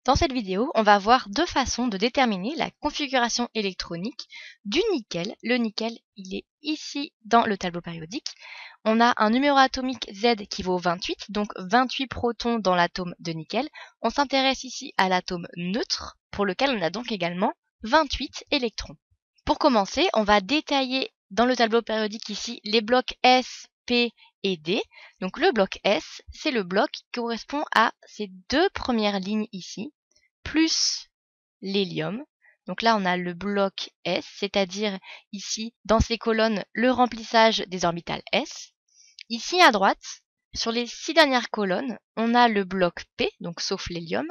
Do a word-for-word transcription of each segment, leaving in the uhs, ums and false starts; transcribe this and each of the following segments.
Dans cette vidéo, on va voir deux façons de déterminer la configuration électronique du nickel. Le nickel, il est ici dans le tableau périodique. On a un numéro atomique Z qui vaut vingt-huit, donc vingt-huit protons dans l'atome de nickel. On s'intéresse ici à l'atome neutre, pour lequel on a donc également vingt-huit électrons. Pour commencer, on va détailler dans le tableau périodique ici les blocs S, P et D. Donc le bloc S, c'est le bloc qui correspond à ces deux premières lignes ici, plus l'hélium. Donc là, on a le bloc S, c'est-à-dire ici, dans ces colonnes, le remplissage des orbitales S. Ici à droite, sur les six dernières colonnes, on a le bloc P, donc sauf l'hélium,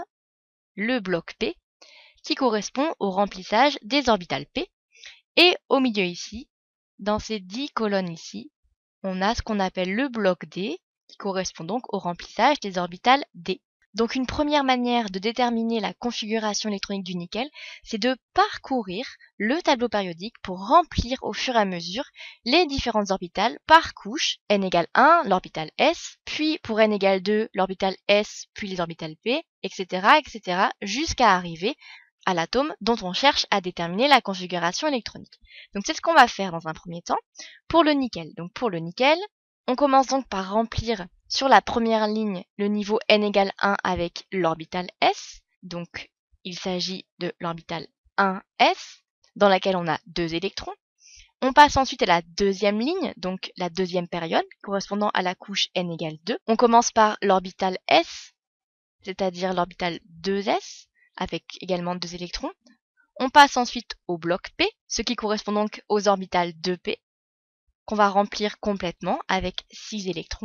le bloc P, qui correspond au remplissage des orbitales P. Et au milieu ici, dans ces dix colonnes ici, on a ce qu'on appelle le bloc D, qui correspond donc au remplissage des orbitales D. Donc une première manière de déterminer la configuration électronique du nickel, c'est de parcourir le tableau périodique pour remplir au fur et à mesure les différentes orbitales par couche. N égale un, l'orbital S, puis pour n égale deux, l'orbital S, puis les orbitales P, et cetera, et cetera, jusqu'à arriver à l'atome dont on cherche à déterminer la configuration électronique. Donc c'est ce qu'on va faire dans un premier temps pour le nickel. Donc pour le nickel, on commence donc par remplir sur la première ligne le niveau n égale un avec l'orbital S. Donc il s'agit de l'orbital un S dans laquelle on a deux électrons. On passe ensuite à la deuxième ligne, donc la deuxième période correspondant à la couche n égale deux. On commence par l'orbital S, c'est-à-dire l'orbital deux S, avec également deux électrons. On passe ensuite au bloc P, ce qui correspond donc aux orbitales deux P, qu'on va remplir complètement avec six électrons.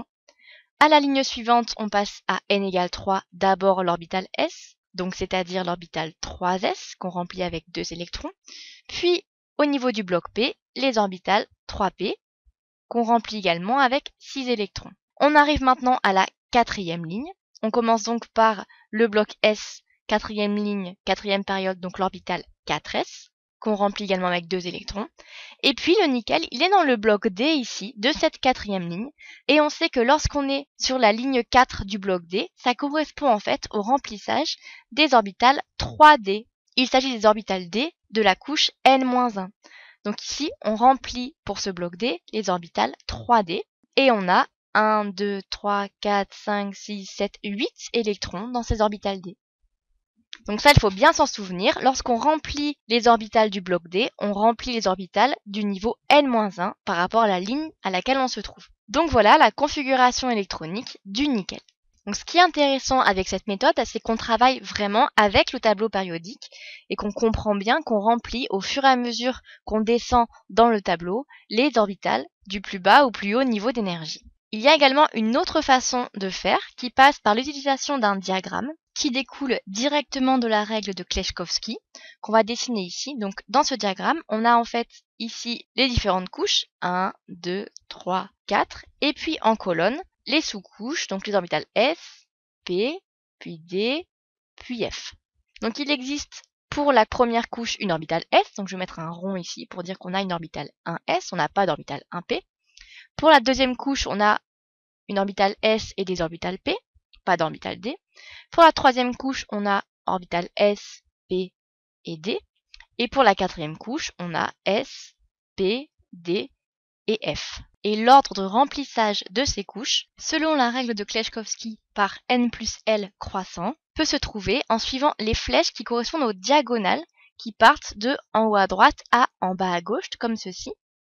À la ligne suivante, on passe à n égale trois, d'abord l'orbital S, donc c'est-à-dire l'orbital trois S, qu'on remplit avec deux électrons. Puis, au niveau du bloc P, les orbitales trois P, qu'on remplit également avec six électrons. On arrive maintenant à la quatrième ligne. On commence donc par le bloc S, quatrième ligne, quatrième période, donc l'orbital quatre S, qu'on remplit également avec deux électrons. Et puis le nickel, il est dans le bloc D ici, de cette quatrième ligne. Et on sait que lorsqu'on est sur la ligne quatre du bloc D, ça correspond en fait au remplissage des orbitales trois D. Il s'agit des orbitales D de la couche n moins un. Donc ici, on remplit pour ce bloc D les orbitales trois D. Et on a un, deux, trois, quatre, cinq, six, sept, huit électrons dans ces orbitales D. Donc ça, il faut bien s'en souvenir. Lorsqu'on remplit les orbitales du bloc D, on remplit les orbitales du niveau n moins un par rapport à la ligne à laquelle on se trouve. Donc voilà la configuration électronique du nickel. Donc ce qui est intéressant avec cette méthode, c'est qu'on travaille vraiment avec le tableau périodique et qu'on comprend bien qu'on remplit au fur et à mesure qu'on descend dans le tableau les orbitales du plus bas au plus haut niveau d'énergie. Il y a également une autre façon de faire qui passe par l'utilisation d'un diagramme qui découle directement de la règle de Kleshkovsky qu'on va dessiner ici. Donc dans ce diagramme, on a en fait ici les différentes couches, un, deux, trois, quatre, et puis en colonne, les sous-couches, donc les orbitales S, P, puis D, puis F. Donc il existe pour la première couche une orbitale S, donc je vais mettre un rond ici pour dire qu'on a une orbitale un S, on n'a pas d'orbitale un P. Pour la deuxième couche, on a une orbitale S et des orbitales P, pas d'orbitale D. Pour la troisième couche, on a orbitale S, P et D. Et pour la quatrième couche, on a S, P, D et F. Et l'ordre de remplissage de ces couches, selon la règle de Kleshkovsky par n plus L croissant, peut se trouver en suivant les flèches qui correspondent aux diagonales qui partent de en haut à droite à en bas à gauche, comme ceci,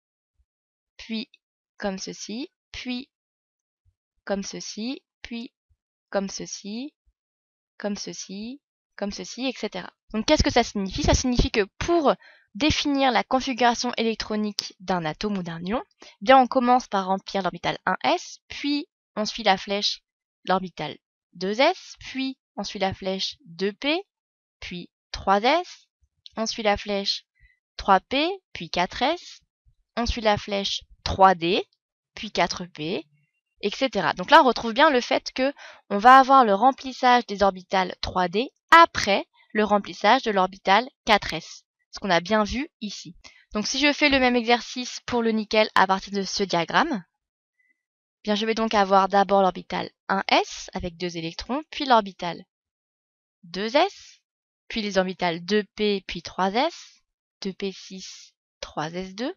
puis comme ceci, puis comme ceci, puis comme ceci, comme ceci, comme ceci, et cetera. Donc qu'est-ce que ça signifie? Ça signifie que pour définir la configuration électronique d'un atome ou d'un ion, eh bien on commence par remplir l'orbital un S, puis on suit la flèche l'orbital deux S, puis on suit la flèche deux P, puis trois S, on suit la flèche trois P, puis quatre S, on suit la flèche trois D, puis quatre P, et cetera. Donc là, on retrouve bien le fait que on va avoir le remplissage des orbitales trois D après le remplissage de l'orbital quatre S, ce qu'on a bien vu ici. Donc si je fais le même exercice pour le nickel à partir de ce diagramme, bien je vais donc avoir d'abord l'orbital un S avec deux électrons, puis l'orbital deux s, puis les orbitales deux p puis trois s, deux p six, trois s deux,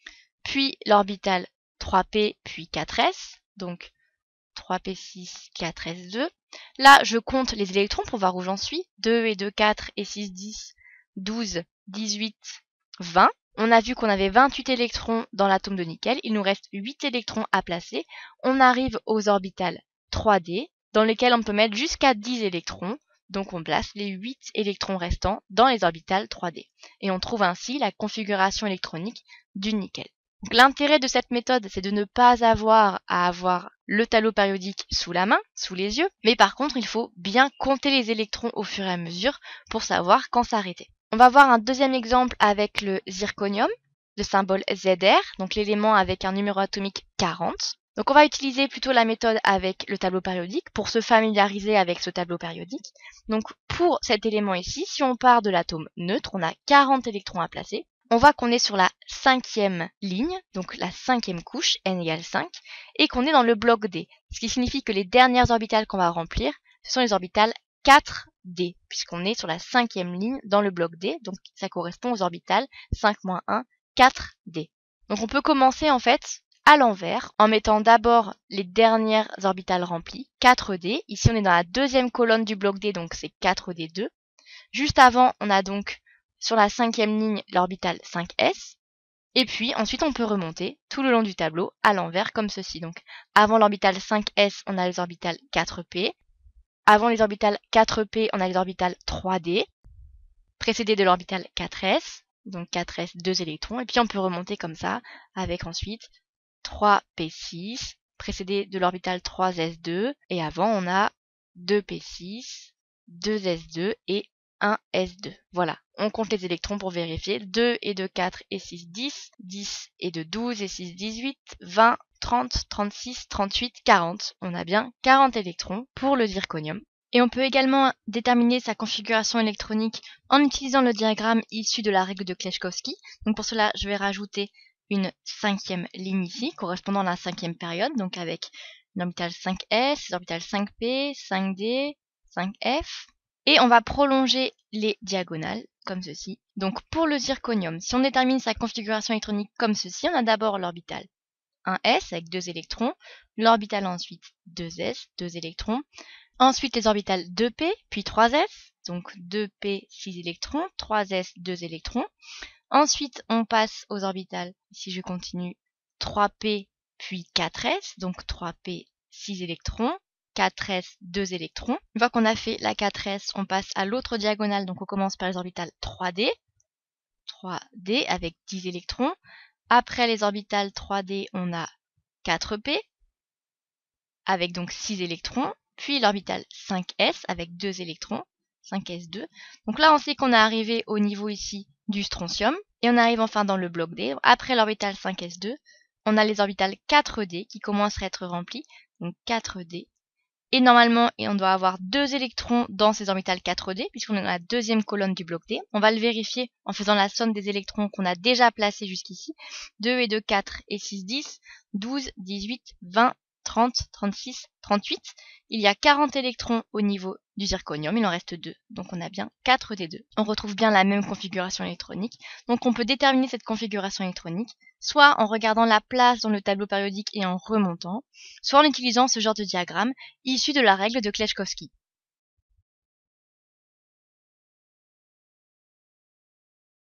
puis l'orbital trois p puis quatre s, donc trois p six, quatre s deux. Là, je compte les électrons pour voir où j'en suis. deux et deux, quatre et six, dix, douze, dix-huit, vingt. On a vu qu'on avait vingt-huit électrons dans l'atome de nickel. Il nous reste huit électrons à placer. On arrive aux orbitales trois d, dans lesquelles on peut mettre jusqu'à dix électrons. Donc on place les huit électrons restants dans les orbitales trois d. Et on trouve ainsi la configuration électronique du nickel. L'intérêt de cette méthode, c'est de ne pas avoir à avoir le tableau périodique sous la main, sous les yeux, mais par contre, il faut bien compter les électrons au fur et à mesure pour savoir quand s'arrêter. On va voir un deuxième exemple avec le zirconium, de symbole Z R, donc l'élément avec un numéro atomique quarante. Donc on va utiliser plutôt la méthode avec le tableau périodique pour se familiariser avec ce tableau périodique. Donc pour cet élément ici, si on part de l'atome neutre, on a quarante électrons à placer. On voit qu'on est sur la cinquième ligne, donc la cinquième couche, n égale cinq, et qu'on est dans le bloc D, ce qui signifie que les dernières orbitales qu'on va remplir, ce sont les orbitales quatre d, puisqu'on est sur la cinquième ligne dans le bloc D, donc ça correspond aux orbitales cinq moins un, quatre d. Donc on peut commencer en fait à l'envers, en mettant d'abord les dernières orbitales remplies, quatre d, ici on est dans la deuxième colonne du bloc D, donc c'est quatre d deux. Juste avant, on a donc sur la cinquième ligne l'orbital cinq s, et puis ensuite on peut remonter tout le long du tableau à l'envers comme ceci. Donc avant l'orbital cinq s, on a les orbitales quatre p, avant les orbitales quatre p, on a les orbitales trois d, précédées de l'orbital quatre s, donc quatre s, deux électrons, et puis on peut remonter comme ça avec ensuite trois p six, précédé de l'orbital trois s deux, et avant on a deux p six, deux s deux et un s deux. Voilà, on compte les électrons pour vérifier. deux et deux, quatre et six, dix. dix et deux, douze et six, dix-huit. vingt, trente, trente-six, trente-huit, quarante. On a bien quarante électrons pour le zirconium. Et on peut également déterminer sa configuration électronique en utilisant le diagramme issu de la règle de Kleczkowski. Donc pour cela, je vais rajouter une cinquième ligne ici, correspondant à la cinquième période, donc avec l'orbital cinq s, l'orbital cinq p, cinq d, cinq f. Et on va prolonger les diagonales, comme ceci. Donc pour le zirconium, si on détermine sa configuration électronique comme ceci, on a d'abord l'orbital un s avec deux électrons, l'orbital ensuite deux s, deux électrons, ensuite les orbitales deux p, puis trois s, donc deux p, six électrons, trois s, deux électrons. Ensuite, on passe aux orbitales, si je continue, trois p, puis quatre s, donc trois p, six électrons, quatre s, deux électrons. Une fois qu'on a fait la quatre s, on passe à l'autre diagonale, donc on commence par les orbitales trois d, trois d avec dix électrons. Après les orbitales trois d, on a quatre p, avec donc six électrons, puis l'orbital cinq s avec deux électrons, cinq s deux. Donc là, on sait qu'on est arrivé au niveau ici du strontium, et on arrive enfin dans le bloc D. Après l'orbital cinq s deux, on a les orbitales quatre d qui commencent à être remplies, donc quatre d. Et normalement, on doit avoir deux électrons dans ces orbitales quatre d, puisqu'on est dans la deuxième colonne du bloc D. On va le vérifier en faisant la somme des électrons qu'on a déjà placés jusqu'ici. deux et deux, quatre et six, dix, douze, dix-huit, vingt, trente, trente-six, trente-huit. Il y a quarante électrons au niveau du zirconium, il en reste deux, donc on a bien quatre d deux. On retrouve bien la même configuration électronique, donc on peut déterminer cette configuration électronique soit en regardant la place dans le tableau périodique et en remontant, soit en utilisant ce genre de diagramme issu de la règle de Kleczkowski.